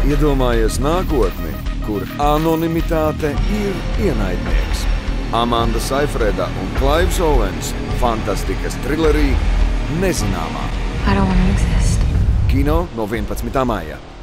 Iedomājies nākotni, kur anonimitāte ir ienaidnieks. Amanda Seyfrieda un Klaivs Owens fantastikas trilerī Nezināmā. I don't want to exist. Kino no 11. maijā.